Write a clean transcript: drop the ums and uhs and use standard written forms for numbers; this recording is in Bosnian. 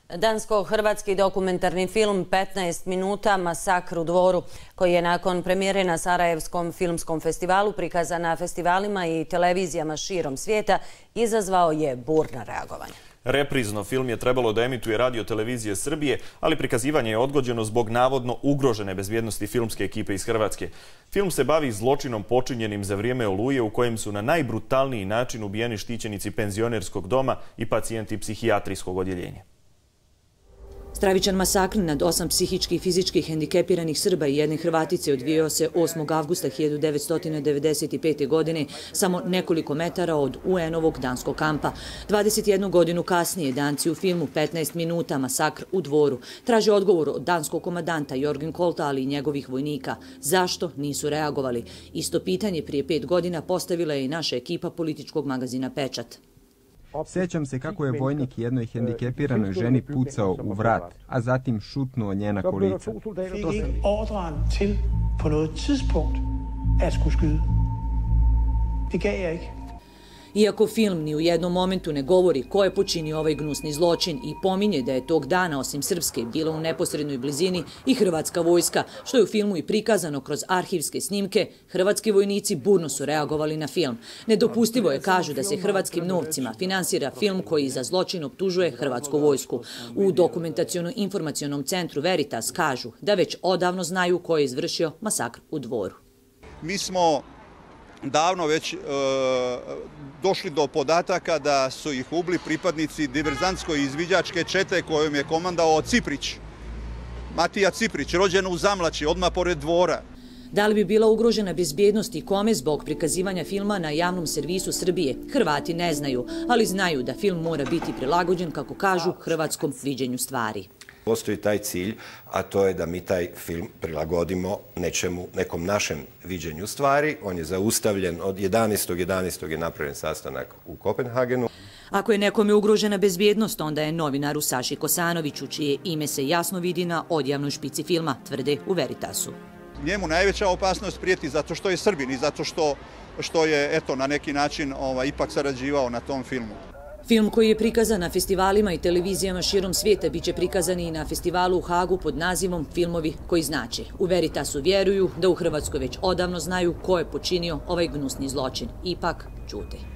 Dansko-hrvatski dokumentarni film 15 minuta Masakr u Dvoru, koji je nakon premijere na Sarajevskom filmskom festivalu prikazan na festivalima i televizijama širom svijeta, izazvao je burna reagovanja. Reprizno film je trebalo da emituje Radio televizije Srbije, ali prikazivanje je odgođeno zbog navodno ugrožene bezbjednosti filmske ekipe iz Hrvatske. Film se bavi zločinom počinjenim za vrijeme Oluje, u kojem su na najbrutalniji način ubijeni štićenici penzionerskog doma i pacijenti psihijatrijskog odjeljenja. Stravičan masakr nad 8 psihički i fizički hendikepiranih Srba i jedne Hrvatice odvijao se 8. avgusta 1995. godine, samo nekoliko metara od UN-ovog danskog kampa. 21 godinu kasnije Danci u filmu 15 minuta Masakr u Dvoru traže odgovor od danskog komadanta Jorgen Kolta, ali i njegovih vojnika. Zašto nisu reagovali? Isto pitanje prije 5 godina postavila je i naša ekipa političkog magazina Pečat. Sjećam se kako je vojnik jednoj hendikepiranoj ženi pucao u vrat, a zatim šutnuo njena kolica. Iako film ni u jednom momentu ne govori ko je počinio ovaj gnusni zločin i pominje da je tog dana osim Srpske bila u neposrednoj blizini i hrvatska vojska, što je u filmu i prikazano kroz arhivske snimke, hrvatski vojnici burno su reagovali na film. Nedopustivo je, kažu, da se hrvatskim novcima finansira film koji za zločin optužuje hrvatsku vojsku. U dokumentaciono-informacionom centru Veritas kažu da već odavno znaju ko je izvršio masakr u Dvoru. Mi smo davno već došli do podataka da su ih ubili pripadnici diverzantsko-izviđačke čete kojom je komandovao Ciprić, Matija Ciprić, rođen u Zamlaći, odmah pored Dvora. Da li bi bila ugrožena bezbjednost i kome zbog prikazivanja filma na javnom servisu Srbije? Hrvati ne znaju, ali znaju da film mora biti prilagođen, kako kažu, hrvatskom viđenju stvari. Postoji taj cilj, a to je da mi taj film prilagodimo nekom našem viđenju stvari. On je zaustavljen od 11.11. je napravljen sastanak u Kopenhagenu. Ako je nekome ugrožena bezbjednost, onda je novinaru Saši Kosanoviću, čije ime se jasno vidi na odjavnoj špici filma, tvrde u Veritasu. Njemu najveća opasnost prijeti zato što je Srbin i zato što je na neki način ipak sarađivao na tom filmu. Film koji je prikazan na festivalima i televizijama širom svijeta biće prikazan i na festivalu u Hagu pod nazivom Filmovi koji znače. U Veritasu vjeruju da u Hrvatskoj već odavno znaju ko je počinio ovaj gnusni zločin. Ipak ćute.